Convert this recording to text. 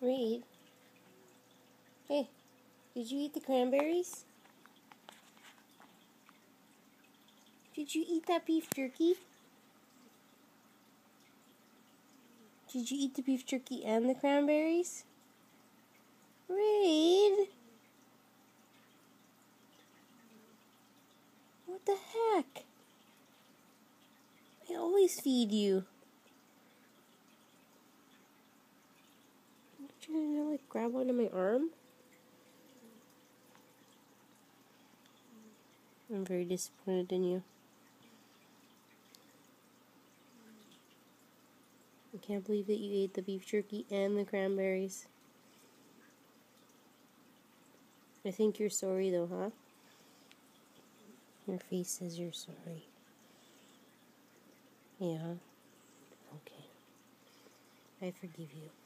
Reed. Hey, did you eat the cranberries? Did you eat that beef jerky? Did you eat the beef jerky and the cranberries? Reed! What the heck? I always feed you. Aren't you gonna like grab onto my arm? I'm very disappointed in you. I can't believe that you ate the beef jerky and the cranberries. I think you're sorry though, huh? Your face says you're sorry. Yeah. Okay. I forgive you.